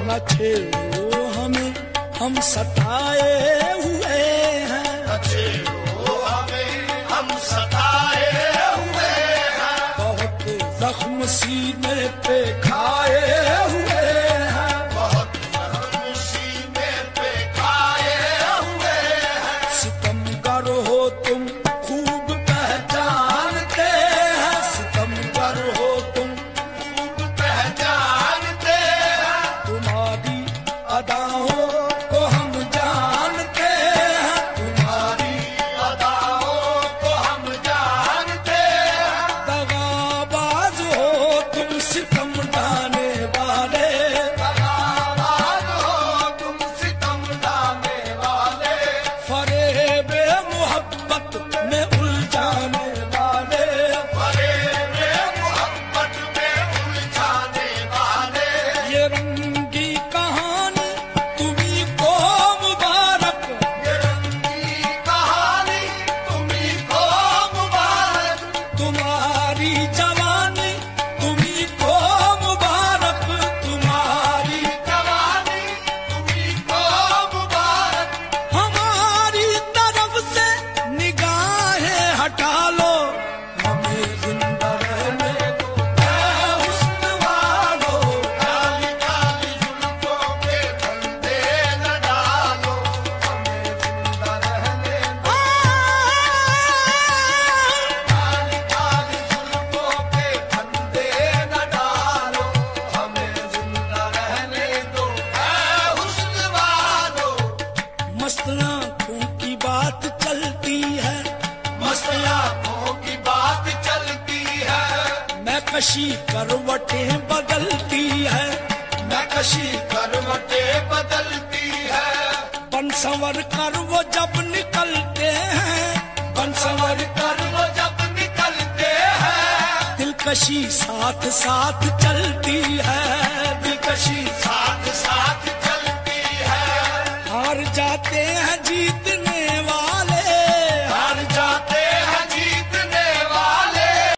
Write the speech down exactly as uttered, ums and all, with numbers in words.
न छेड़ो हमें, हम सताए हुए हैं। न छेड़ो हमें, हम सताए हुए हैं। बहुत जख्म सीने पे खाए हुए हैं। बहुत जख्म सीने पे खाए हुए हैं। सितमगर हो तुम खूब पहचानते हैं। सितमगर हो तुम खूब पहचानते हैं। तुम्हारी अदाओं को हम जानते हैं। तुम्हारी अदाओं को हम जानते हैं। दगाबाज हो तुम सितम ढाने वाले। दगाबाज हो तुम सितम ढाने वाले। फरेबे मोहब्बत में उलझाने वाले। फरेबे मोहब्बत में उलझाने वाले। ये रंगी कहानी तुम्ही को मुबारक। ये रंगी कहानी तुम्ही को मुबारक। तुम्हारी जवानी तुम्ही को मुबारक। तुम्हारी जवानी तुम्ही को मुबारक। हमारी तरफ से निगाहें हटा लो, हमें जिंदा रहने दो ऐ हुस्न वालो। काली काली जुल्फों के फंदे न डालो, हमें जिंदा रहने दो। काली काली जुल्फों के फंदे न डालो, हमें जिंदा रहने दो ऐ हुस्न वालो। मस्त आंखों की बात चलती है, मस्त आंखों की बात चलती है। मैं कशी करवटें बदलती है। मैं कशी करवटे बदलती है। बन संवर कर वो जब निकलते हैं। बन संवर कर वो जब निकलते हैं। दिलकशी साथ साथ चलती है। दिलकशी साथ साथ चलती है। हार जाते हैं जीतने वाले।